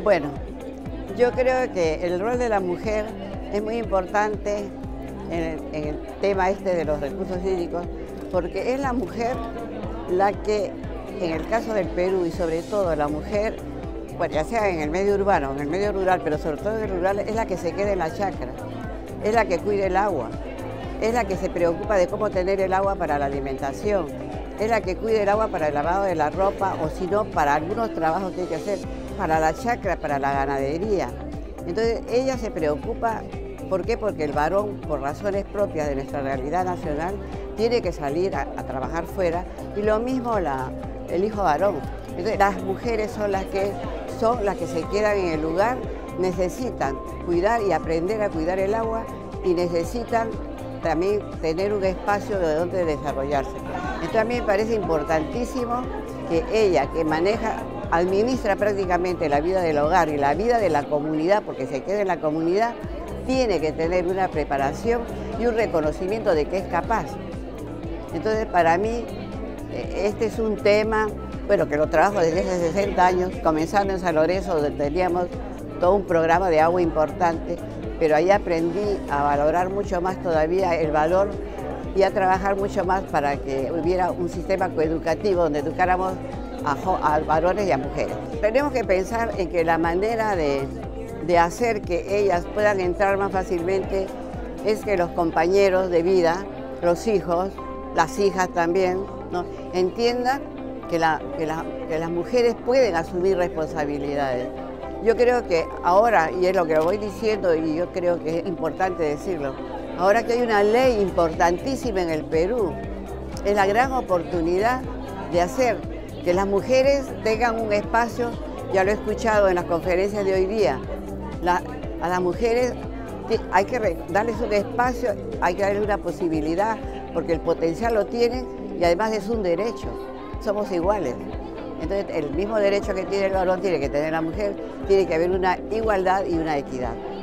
Bueno, yo creo que el rol de la mujer es muy importante en el tema este de los recursos hídricos, porque es la mujer la que, en el caso del Perú y sobre todo la mujer, bueno, ya sea en el medio urbano, en el medio rural, pero sobre todo en el rural, es la que se queda en la chacra, es la que cuida el agua, es la que se preocupa de cómo tener el agua para la alimentación, es la que cuida el agua para el lavado de la ropa o si no, para algunos trabajos que hay que hacer, para la chacra, para la ganadería. Entonces ella se preocupa, ¿por qué? Porque el varón, por razones propias de nuestra realidad nacional, tiene que salir a trabajar fuera y lo mismo el hijo varón. Entonces las mujeres son las que se quedan en el lugar, necesitan cuidar y aprender a cuidar el agua y necesitan también tener un espacio de donde desarrollarse. Entonces a mí me parece importantísimo que ella, que administra prácticamente la vida del hogar y la vida de la comunidad, porque se queda en la comunidad, tiene que tener una preparación y un reconocimiento de que es capaz. Entonces para mí este es un tema, bueno, que lo trabajo desde hace 60 años, comenzando en San Lorenzo, donde teníamos todo un programa de agua importante, pero ahí aprendí a valorar mucho más todavía el valor y a trabajar mucho más para que hubiera un sistema coeducativo donde educáramos a varones y a mujeres. Tenemos que pensar en que la manera de hacer que ellas puedan entrar más fácilmente es que los compañeros de vida, los hijos, las hijas también, ¿no?, entiendan que las mujeres pueden asumir responsabilidades. Yo creo que ahora, y es lo que voy diciendo y yo creo que es importante decirlo, ahora que hay una ley importantísima en el Perú, es la gran oportunidad de hacer que las mujeres tengan un espacio, ya lo he escuchado en las conferencias de hoy día, a las mujeres hay que darles un espacio, hay que darles una posibilidad, porque el potencial lo tienen y además es un derecho, somos iguales. Entonces el mismo derecho que tiene el varón tiene que tener la mujer, tiene que haber una igualdad y una equidad.